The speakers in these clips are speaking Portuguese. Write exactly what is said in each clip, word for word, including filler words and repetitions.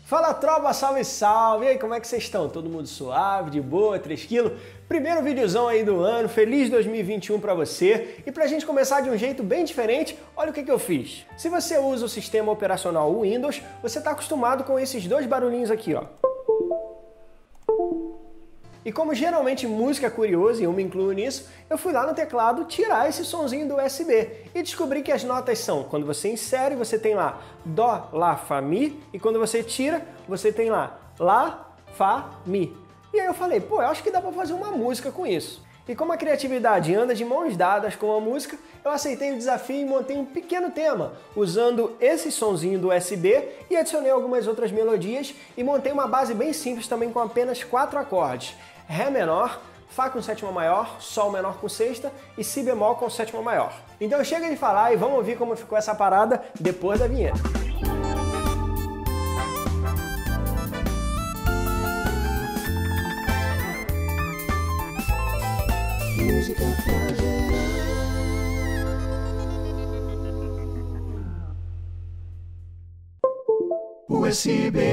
Fala tropa, salve salve! E aí, como é que vocês estão? Todo mundo suave, de boa, três quilos? Primeiro videozão aí do ano, feliz dois mil e vinte e um pra você. E pra gente começar de um jeito bem diferente, olha o que que eu fiz. Se você usa o sistema operacional Windows, você tá acostumado com esses dois barulhinhos aqui, ó. E como geralmente música é curiosa, e eu me incluo nisso, eu fui lá no teclado tirar esse sonzinho do U S B e descobri que as notas são, quando você insere, você tem lá Dó, Lá, Fá, Mi, e quando você tira, você tem lá Lá, Fá, Mi. E aí eu falei, pô, eu acho que dá pra fazer uma música com isso. E como a criatividade anda de mãos dadas com a música, eu aceitei o desafio e montei um pequeno tema, usando esse sonzinho do U S B e adicionei algumas outras melodias e montei uma base bem simples também com apenas quatro acordes. Ré menor, Fá com sétima maior, Sol menor com sexta e Si bemol com sétima maior. Então chega de falar e vamos ouvir como ficou essa parada depois da vinheta. Música pra geral. U S B.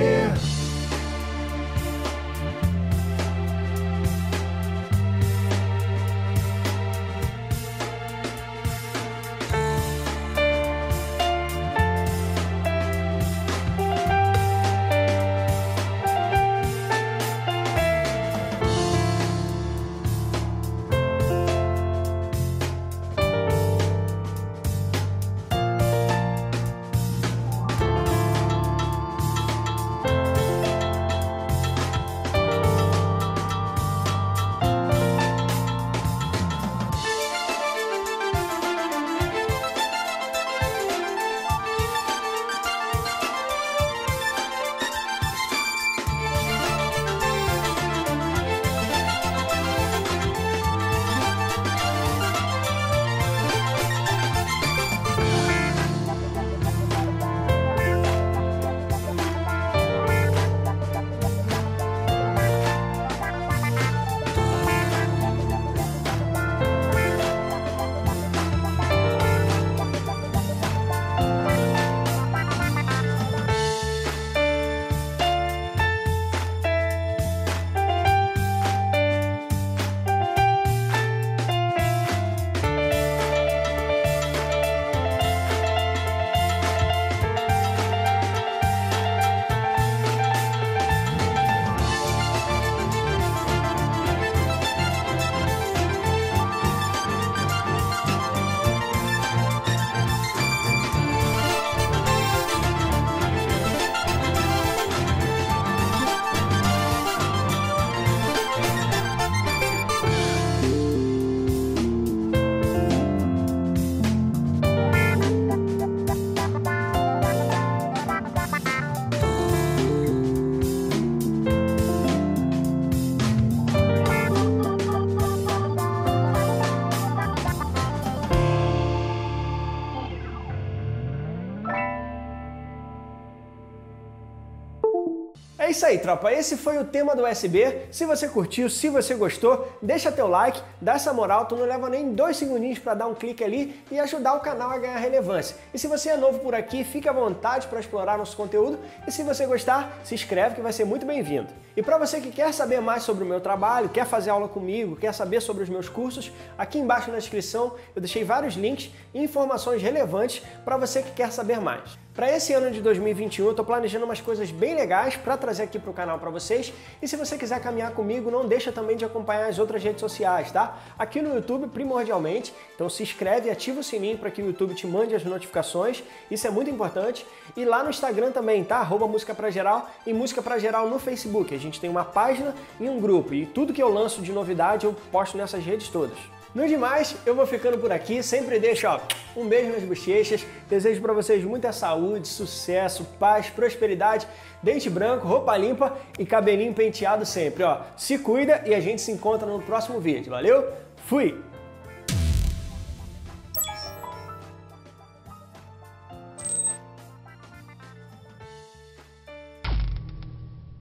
É isso aí, tropa. Esse foi o tema do U S B. Se você curtiu, se você gostou, deixa teu like, dá essa moral, tu não leva nem dois segundinhos para dar um clique ali e ajudar o canal a ganhar relevância. E se você é novo por aqui, fica à vontade para explorar nosso conteúdo e se você gostar, se inscreve que vai ser muito bem-vindo. E para você que quer saber mais sobre o meu trabalho, quer fazer aula comigo, quer saber sobre os meus cursos, aqui embaixo na descrição eu deixei vários links e informações relevantes para você que quer saber mais. Para esse ano de dois mil e vinte e um, eu estou planejando umas coisas bem legais para trazer aqui para o canal para vocês. E se você quiser caminhar comigo, não deixa também de acompanhar as outras redes sociais, tá? Aqui no YouTube, primordialmente. Então se inscreve e ativa o sininho para que o YouTube te mande as notificações. Isso é muito importante. E lá no Instagram também, tá? Arroba Música Pra Geral e Música Pra Geral no Facebook. A gente tem uma página e um grupo. E tudo que eu lanço de novidade eu posto nessas redes todas. No demais, eu vou ficando por aqui, sempre deixo ó, um beijo nas bochechas, desejo para vocês muita saúde, sucesso, paz, prosperidade, dente branco, roupa limpa e cabelinho penteado sempre, ó. Se cuida e a gente se encontra no próximo vídeo, valeu? Fui!